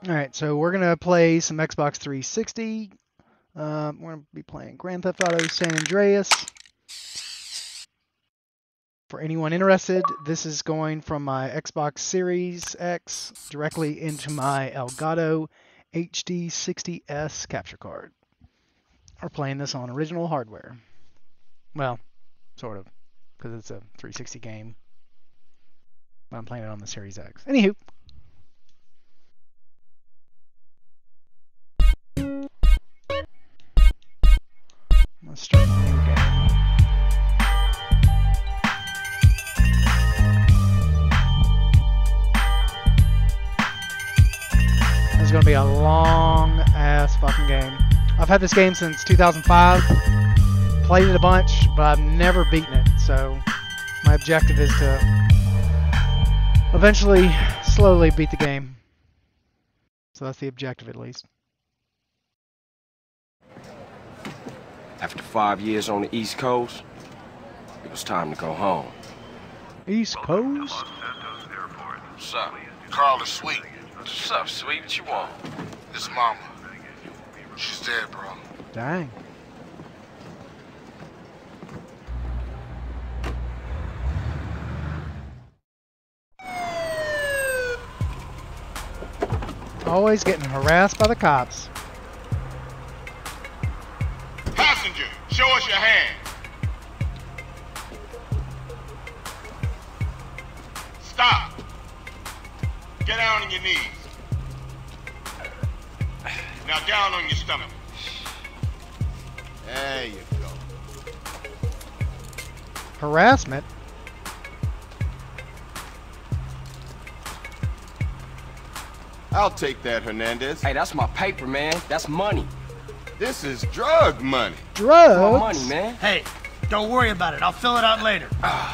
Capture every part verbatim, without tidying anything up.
All right, so we're gonna play some Xbox three sixty. Um, we're gonna be playing Grand Theft Auto San Andreas. For anyone interested, this is going from my Xbox Series X directly into my Elgato H D sixty S capture card. We're playing this on original hardware. Well, sort of, because it's a three sixty game. But I'm playing it on the Series X. Anywho. Let's start a new game. This is going to be a long ass fucking game. I've had this game since two thousand five. Played it a bunch, but I've never beaten it. So my objective is to eventually, slowly beat the game. So that's the objective at least. After five years on the East Coast, it was time to go home. East Coast? What's up? Carl is sweet. What's up, sweet? What you want? This mama. She's dead, bro. Dang. Always getting harassed by the cops. Passenger, show us your hand. Stop. Get down on your knees. Now down on your stomach. There you go. Harassment? I'll take that, Hernandez. Hey, that's my paper, man. That's money. This is drug money. Drugs? That's my money, man. Hey, don't worry about it. I'll fill it out later.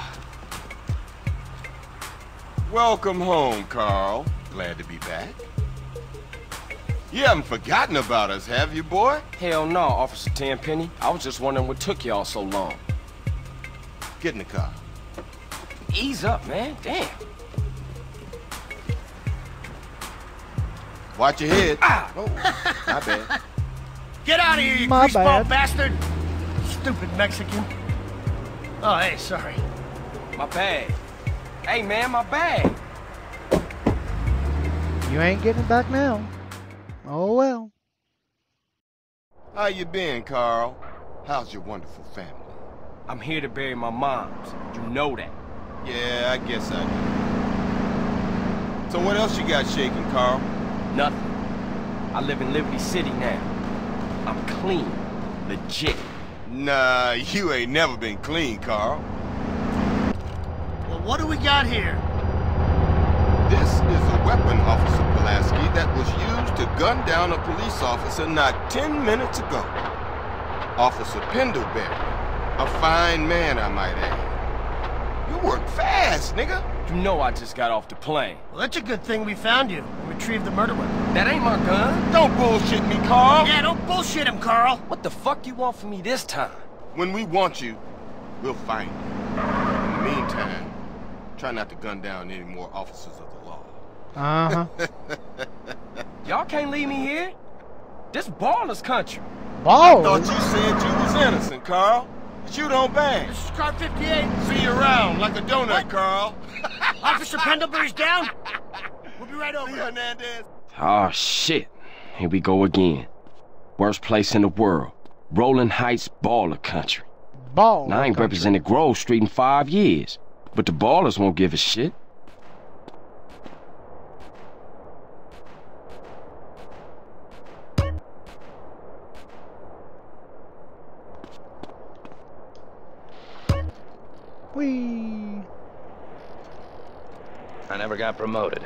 Welcome home, Carl. Glad to be back. You haven't forgotten about us, have you, boy? Hell no, Officer Tenpenny. I was just wondering what took y'all so long. Get in the car. Ease up, man. Damn. Watch your head. Ah! Oh, my bad. Get out of here, you My greaseball bad. bastard! Stupid Mexican. Oh, hey, sorry. My bag. Hey, man, my bag. You ain't getting it back now. Oh well. How you been, Carl? How's your wonderful family? I'm here to bury my moms. You know that. Yeah, I guess I do. So what else you got shaking, Carl? Nothing. I live in Liberty City now. I'm clean. Legit. Nah, you ain't never been clean, Carl. Well, what do we got here? This is a weapon, Officer Pulaski, that was used to gun down a police officer not ten minutes ago. Officer Pendlebury. A fine man, I might add. You work fast, nigga. You know I just got off the plane. Well, that's a good thing we found you and retrieved the murder weapon. That ain't my gun. Don't bullshit me, Carl. Yeah, don't bullshit him, Carl. What the fuck you want from me this time? When we want you, we'll find you. In the meantime, try not to gun down any more officers of the law. Uh-huh. Y'all can't leave me here. This baller's country. Thought Balls? you said you was innocent, Carl. But you don't bang. This is car fifty-eight. See you around like a donut, What? Carl. Officer Pendlebury's down. We'll be right See over. Hernandez. Oh, shit. Here we go again. Worst place in the world. Rolling Heights baller country. Balls. Now, I ain't represented Grove Street in five years. But the ballers won't give a shit. Whee. I never got promoted.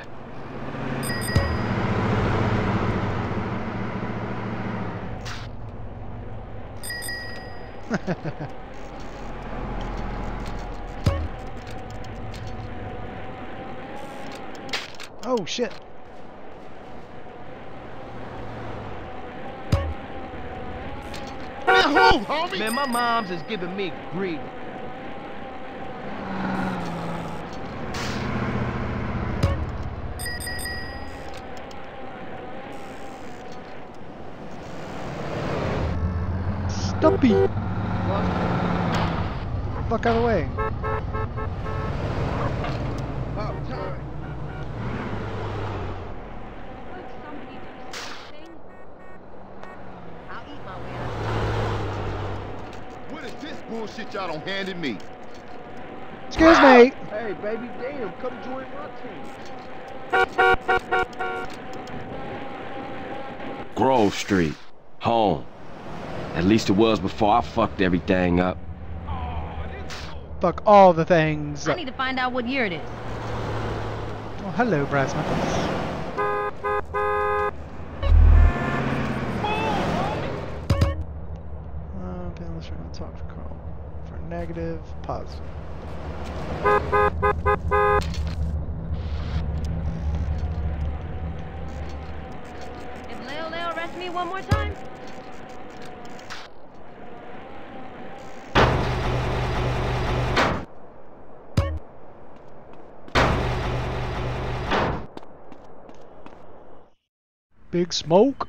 Oh shit. Who, homie? Man, my mom's is giving me grief. Whoopee! Fuck out of the way. What is this bullshit y'all done handed me? Excuse me. Hey, baby, damn, come join my team. Grove Street. Home. At least it was before I fucked everything up. Fuck all the things. I need to find out what year it is. Oh, hello, Brass Knuckles. Okay, let's try to talk to Carl. For negative, positive. If Leo Leo arrests me one more time, Big Smoke.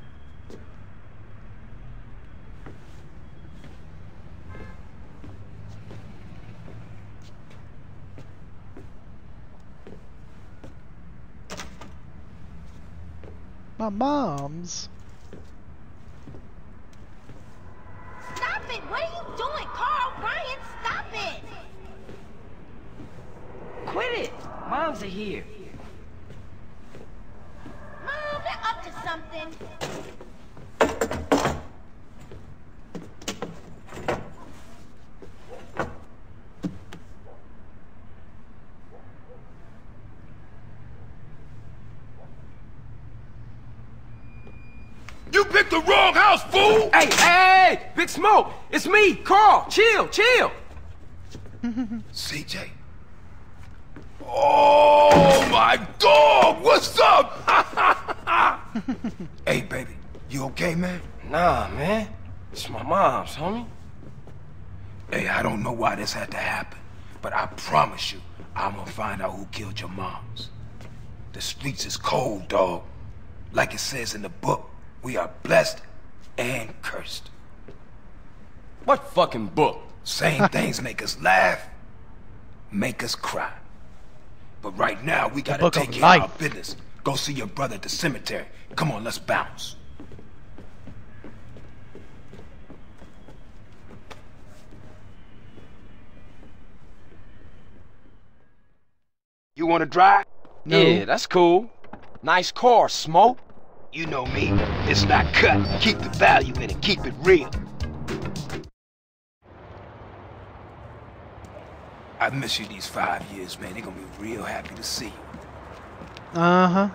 My mom's. Stop it! What are you doing, Carl? Brian, stop it! Quit it! Moms are here. Mom, they're up to something. You picked the wrong house, fool! Hey, hey, Big Smoke! It's me, Carl! Chill, chill! C J. Oh, my dog! What's up? Hey, baby. You okay, man? Nah, man. It's my mom's, homie. Hey, I don't know why this had to happen, but I promise you, I'm gonna find out who killed your moms. The streets is cold, dog. Like it says in the book, we are blessed and cursed. What fucking book? Same things make us laugh, make us cry. But right now, we gotta book take of care of our life. business. Go see your brother at the cemetery. Come on, let's bounce. You wanna drive? No. Yeah, that's cool. Nice car, Smoke. You know me. It's not cut. Keep the value in it. Keep it real. I've missed you these five years, man. They're gonna be real happy to see you. Uh-huh.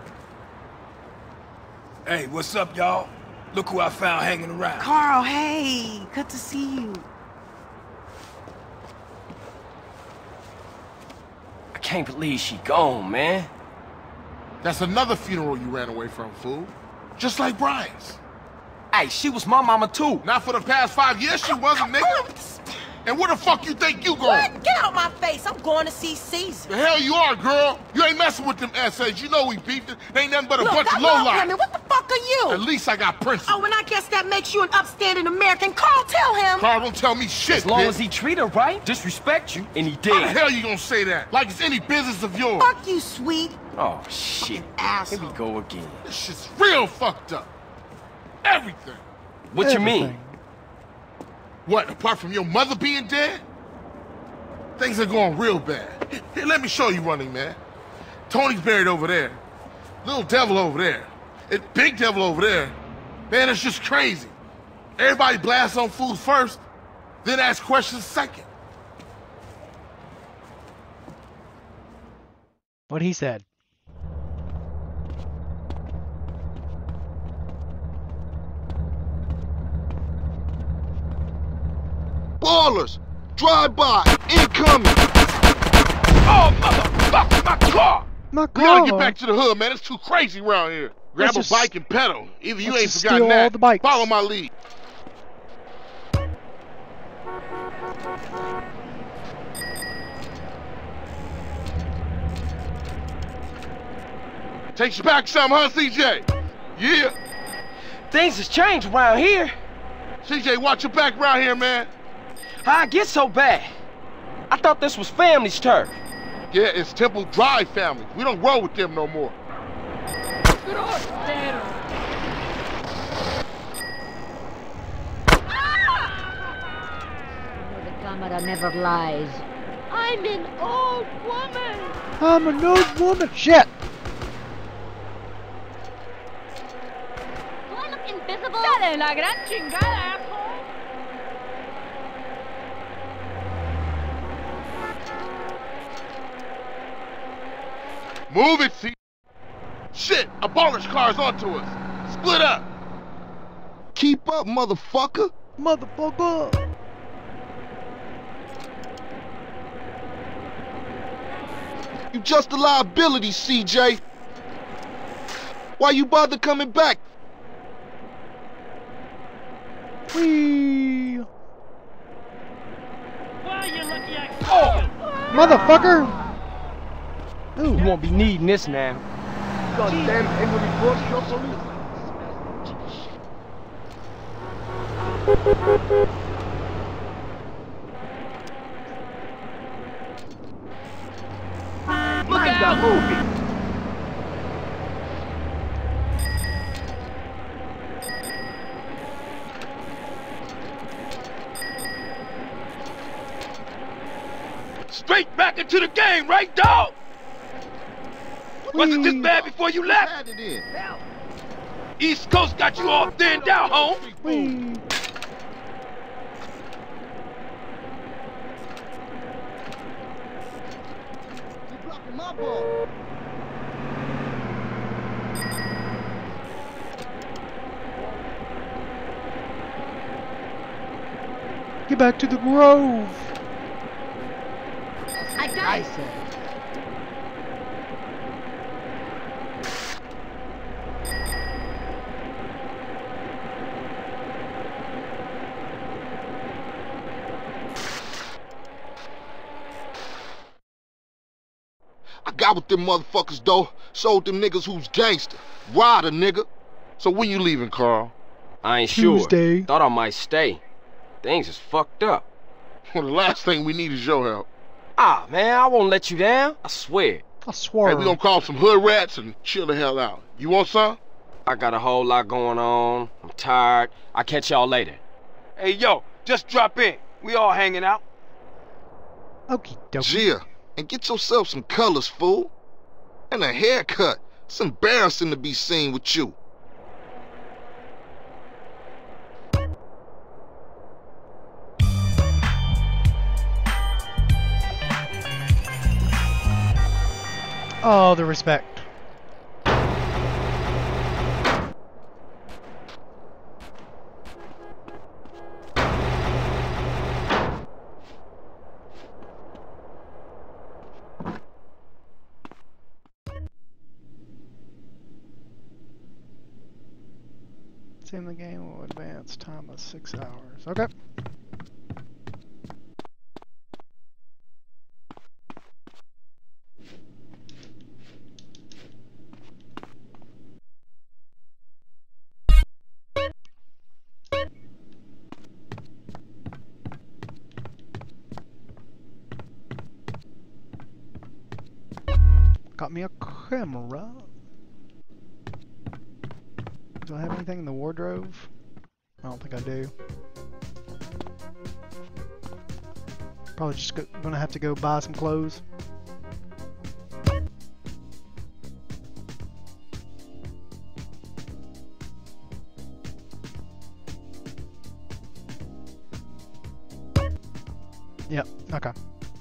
Hey, what's up, y'all? Look who I found hanging around. Carl, hey, good to see you. I can't believe she gone, man. That's another funeral you ran away from, fool. Just like Brian's. Hey, she was my mama too. Not for the past five years she wasn't, nigga. And where the fuck you think you going? What? Get out my face. I'm going to see Caesar. The hell you are, girl. You ain't messing with them essays. You know we beefed it. They ain't nothing but a Look, bunch that of long lowlife. women, what the fuck are you? At least I got principles. Oh, and I guess that makes you an upstanding American. Carl, tell him. Carl, don't tell me shit, As long bitch. as he treat her right, disrespect you, and he How the did. hell you gonna say that? Like it's any business of yours. Fuck you, sweet. Oh, shit. Asshole. Here we go again. This shit's real fucked up. Everything. What you Everything. mean? What, apart from your mother being dead? Things are going real bad. Here, let me show you, Running Man. Tony's buried over there. Little Devil over there. And Big Devil over there. Man, it's just crazy. Everybody blasts on fools first, then ask questions second. What he said. Ballers! Drive by! Incoming! Oh, motherfucker, my car! My We car. gotta get back to the hood, man. It's too crazy around here. Grab Let's a just- bike and pedal. Either you let's ain't just forgotten steal that. all the bikes. Follow my lead. Takes you back some, huh, C J? Yeah. Things has changed around here. C J, watch your back around here, man. How'd it get so bad? I thought this was family's turf. Yeah, it's Temple Drive family. We don't roll with them no more. The camera never lies. I'm an old woman. I'm an old woman. Shit. Do I look invisible? Dale la gran chingada, asshole. Move it, C. Shit, a baller's car's onto us. Split up. Keep up, motherfucker. Motherfucker. You just a liability, C J. Why you bother coming back? Whee. Well, you're lucky I Oh! Motherfucker. Ooh. You won't be needing this now. Goddamn Henry Bush, your police. Look at that movie! Straight back into the game, right, dog? Wasn't this bad before you left? Had it in. East Coast got you all thinned out, home. Whee. You blocking my ball. Get back to the grove. I got it. I got with them motherfuckers, though. Showed them niggas who's gangster. Ride a nigga. So when you leaving, Carl? I ain't Tuesday. sure. Thought I might stay. Things is fucked up. Well, the last thing we need is your help. Ah, man, I won't let you down. I swear. I swear. Hey, we gonna call some hood rats and chill the hell out. You want some? I got a whole lot going on. I'm tired. I'll catch y'all later. Hey, yo, just drop in. We all hanging out. Okie dokie. Gia, and get yourself some colors, fool. And a haircut. It's embarrassing to be seen with you. Oh, the respect. In the game will advance time of six hours. Okay. Got me a camera. Do I have anything in the wardrobe? I don't think I do. Probably just go, gonna have to go buy some clothes. Yep, okay.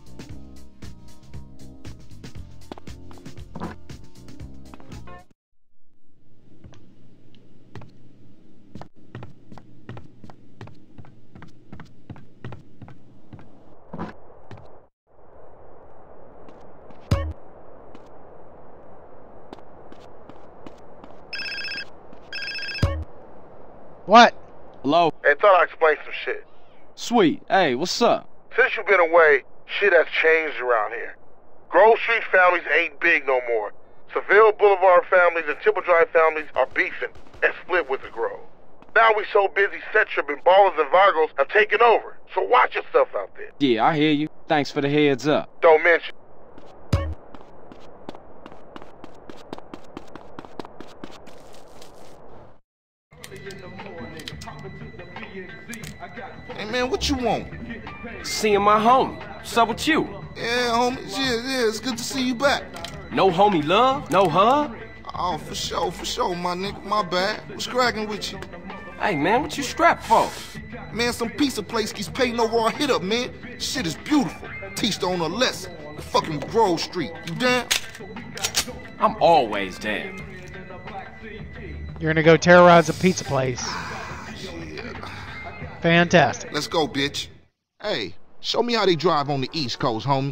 What? Hello? Hey, thought I'd explain some shit. Sweet. Hey, what's up? Since you've been away, shit has changed around here. Grove Street families ain't big no more. Seville Boulevard families and Temple Drive families are beefing and split with the Grove. Now we so busy set tripping, Ballers and Vargos have taken over. So watch yourself out there. Yeah, I hear you. Thanks for the heads up. Don't mention. Hey man, what you want? Seeing my homie. What's up with you? Yeah, homie. Yeah, yeah, it's good to see you back. No homie love? No hug? Oh, for sure, for sure, my nigga. My bad. What's cracking with you? Hey, man, what you strapped for? Man, some pizza place keeps paying over our hit up, man. Shit is beautiful. Teach the owner a lesson. Fucking Grove Street. You down? I'm always down. You're gonna go terrorize a pizza place. Fantastic. Let's go, bitch. Hey, show me how they drive on the East Coast, homie.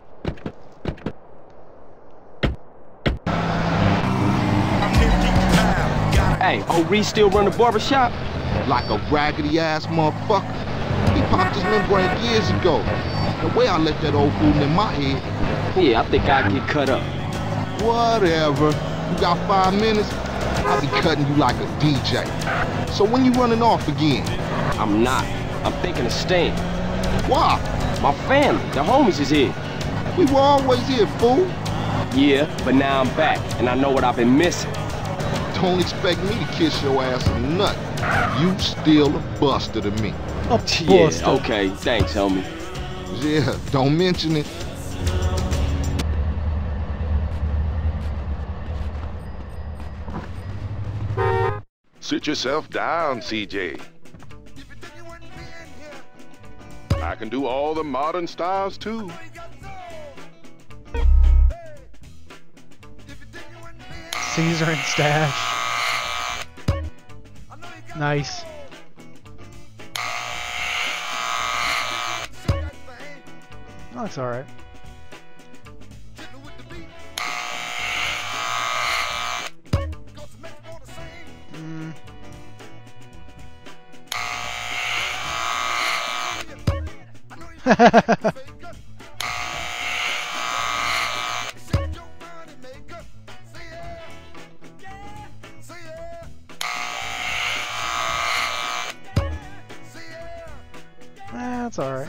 Hey, old Reese still run the barbershop? Like a raggedy-ass motherfucker. He popped his membrane years ago. The way I left that old fool in my head. Yeah, I think I'd get cut up. Whatever. You got five minutes? I'll be cutting you like a D J. So when you running off again? I'm not. I'm thinking of staying. Why? My family, the homies is here. We were always here, fool. Yeah, but now I'm back, and I know what I've been missing. Don't expect me to kiss your ass a nut. You still a buster to me. A buster. Yeah, okay. Thanks, homie. Yeah, don't mention it. Sit yourself down, C J. I can do all the modern styles, too. Caesar and Stash. Nice. Oh, that's alright. Mm. That's alright.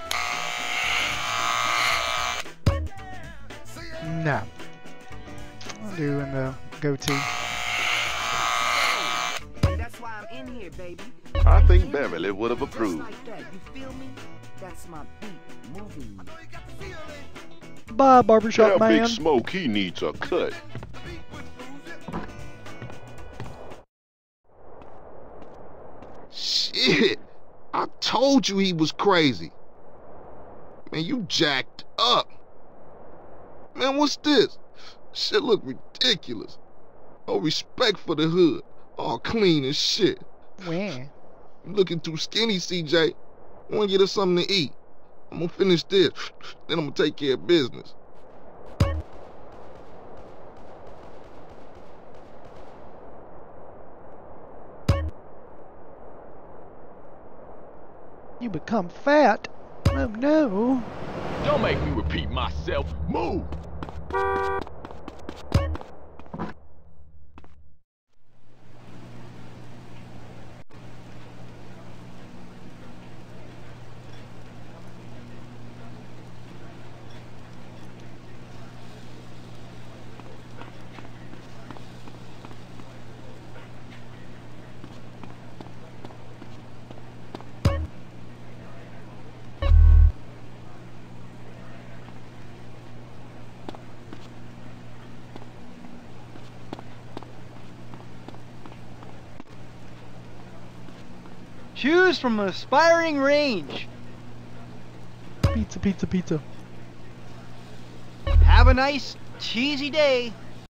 No. I'll do in the goatee. That's why I'm in here, baby. I think Beverly would have approved. Like that, you feel me? That's my beat, moving. Bye, barbershop Tell man. Big Smoke he needs a cut. Shit. I told you he was crazy. Man, you jacked up. Man, what's this? Shit look ridiculous. No respect for the hood. All clean as shit. Where? You looking too skinny, C J. I wanna get us something to eat. I'm gonna finish this, then I'm gonna take care of business. You become fat. Oh no. Don't make me repeat myself. Move! Choose from an aspiring range. Pizza, pizza, pizza. Have a nice, cheesy day.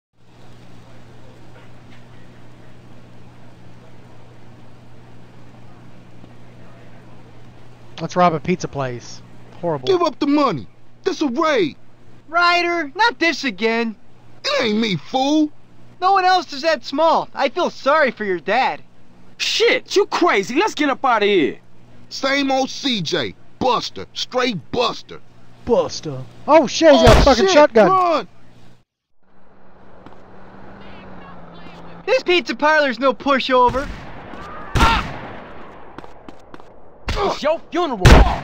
Let's rob a pizza place. Horrible. Give up the money. This a raid. Ryder, not this again. It ain't me, fool. No one else is that small. I feel sorry for your dad. Shit, you crazy. Let's get up out of here. Same old C J. Buster. Straight Buster. Buster. Oh shit, he's got a fucking shit, shotgun. Run. This pizza parlor's no pushover. It's your funeral.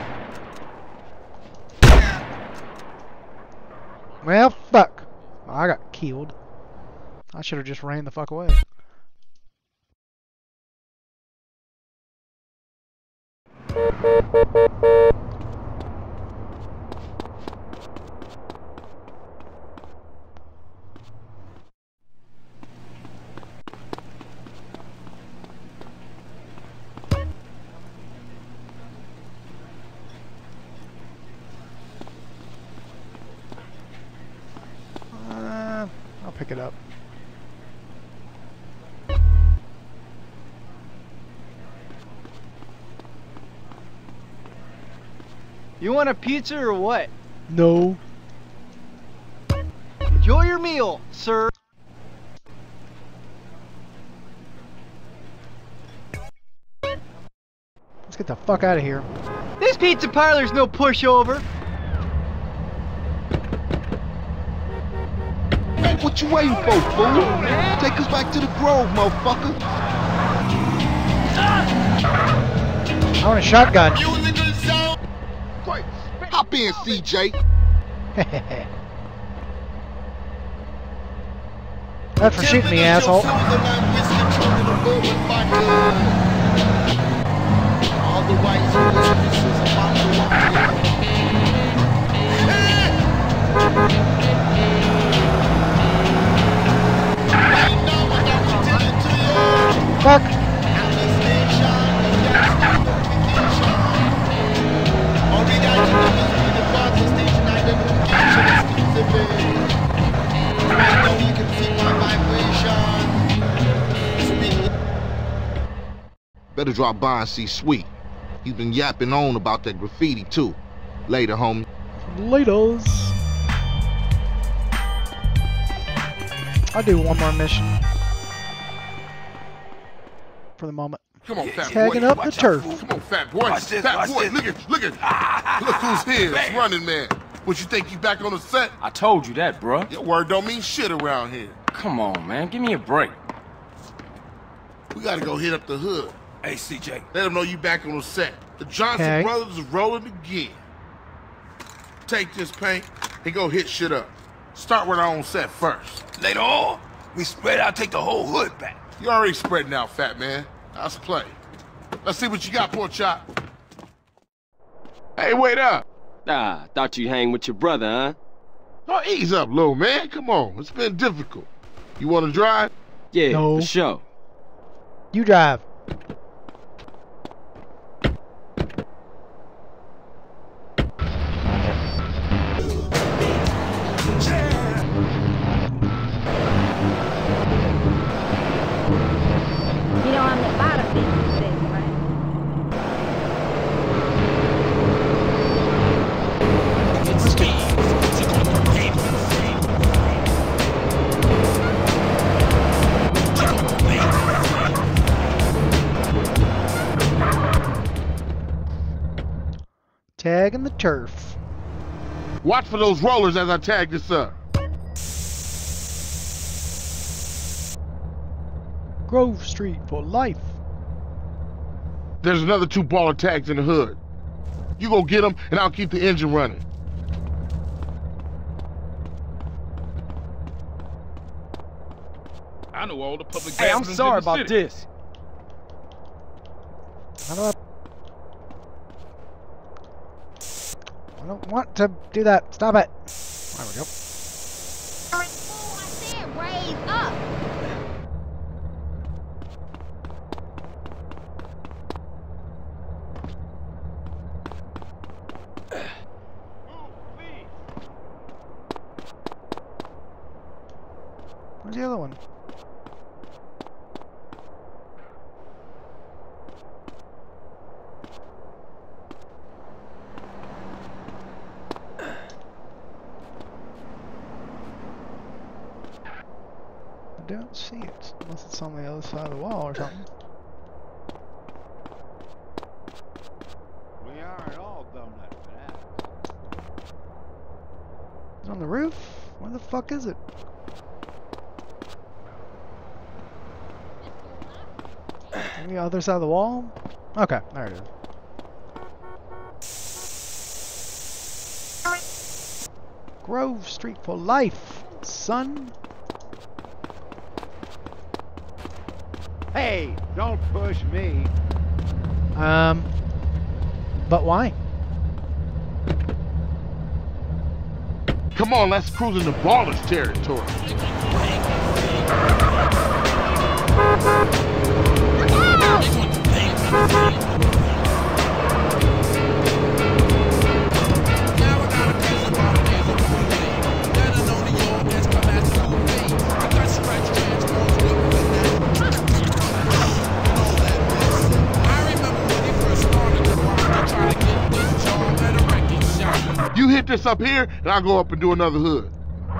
Well, fuck. I got killed. I should have just ran the fuck away. Uh, I'll pick it up. You want a pizza or what? No. Enjoy your meal, sir. Let's get the fuck out of here. This pizza parlor's no pushover. What you waiting for, fool? Take us back to the Grove, motherfucker. I want a shotgun. Hop in, C J. That's for shooting me, asshole. Fuck. Better drop by and see Sweet. He's been yapping on about that graffiti too. Later, homie. Laters. I'll do one more mission. For the moment. Come on, fat boy. Tagging up the turf. Come on, fat boy. Fat boy, look at, look at. Look who's here. It's Running Man. What, you think you back on the set? I told you that, bruh. Your word don't mean shit around here. Come on, man. Give me a break. We gotta go hit up the hood. Hey, C J. Let them know you back on the set. The Johnson Okay. brothers is rolling again. Take this paint and go hit shit up. Start with our own set first. Later on, we spread out, take the whole hood back. You already spreading out, fat man. Let's play. Let's see what you got, pork chop. Hey, wait up. Ah, thought you hang with your brother, huh? Oh, ease up, little man. Come on. It's been difficult. You want to drive? Yeah, No. for sure. You drive. You know I'm the bottom of this thing, right? Tagging the turf. Watch for those rollers as I tag this up. Grove Street for life. There's another two baller tags in the hood. You go get them, and I'll keep the engine running. I know all the public Hey, I'm bathrooms sorry in the about city. this. How do I... I don't want to do that. Stop it. There we go. Oh, I said raise up. Where's the other one? I don't see it, unless it's on the other side of the wall or something. We aren't all donut fanatics. Is it on the roof? Where the fuck is it? On the other side of the wall? Okay, there it is. Grove Street for life, son. Hey, don't push me. Um, but why? Come on, let's cruise into Ballas territory. You hit this up here, and I'll go up and do another hood.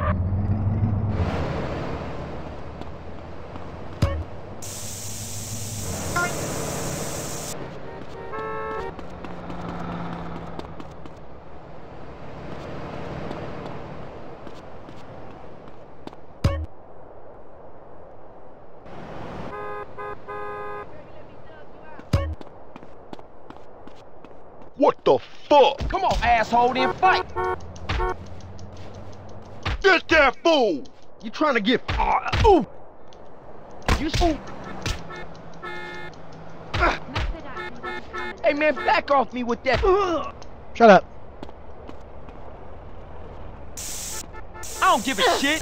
What the fuck? Come on, asshole, then fight. Get that fool! You trying to get... Uh, ooh! You... Ooh. Uh. Hey, man, back off me with that... Uh. Shut up. I don't give a shit.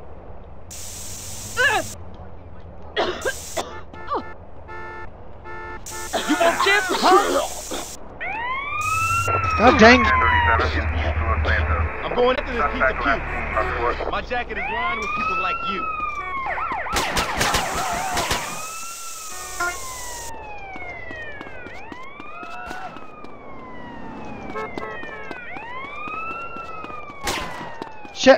You want this? Huh? God dang. I'm going into this piece of puke. My jacket is lined with people like you. Shit.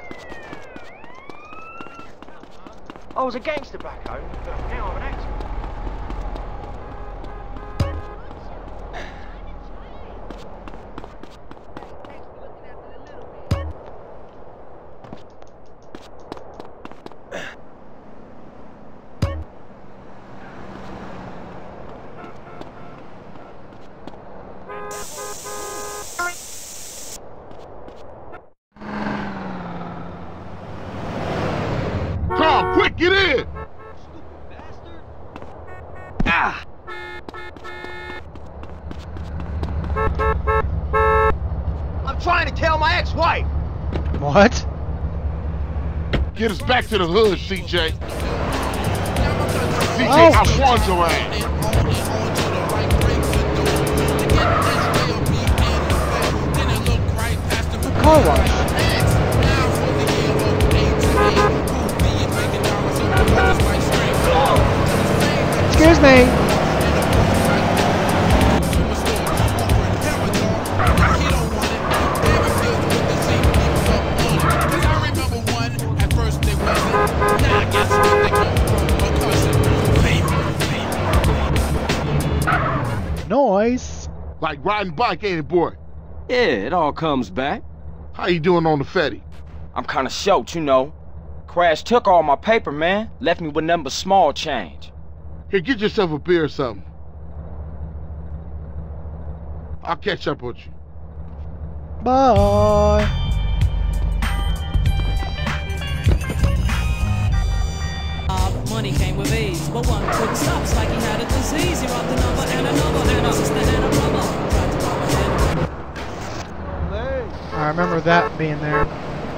I was a gangster back home, but now I'm an actor. Quick, get in! Ah! I'm trying to tell my ex-wife! What? Get us back to the hood, C J. C J, Oh. I want your ass. Car wash. Excuse me. Noise. Like riding bike, ain't it, boy? Yeah, it all comes back. How you doing on the Fetty? I'm kinda short, you know. Crash took all my paper, man. Left me with nothing but small change. Here, get yourself a beer or something. I'll catch up with you. Bye. Uh, money came with ease, but one couldn't stop. It's like he had a disease. He robbed another and another and a sister and a brother. Tried to rob a head. I remember that being there.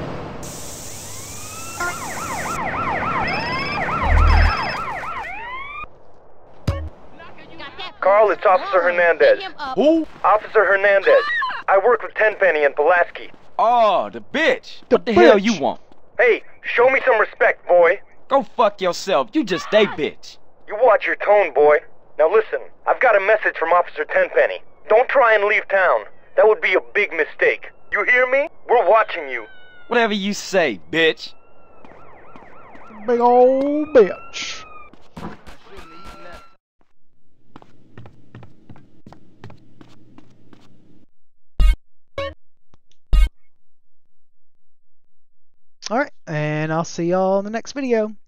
Carl, it's Officer Hernandez. Who? Officer Hernandez. I work with Tenpenny and Pulaski. Oh, the bitch. The what the bitch. hell you want? Hey, show me some respect, boy. Go fuck yourself. You just a bitch. You watch your tone, boy. Now listen, I've got a message from Officer Tenpenny. Don't try and leave town. That would be a big mistake. You hear me? We're watching you. Whatever you say, bitch. Big old bitch. Alright, and I'll see y'all in the next video.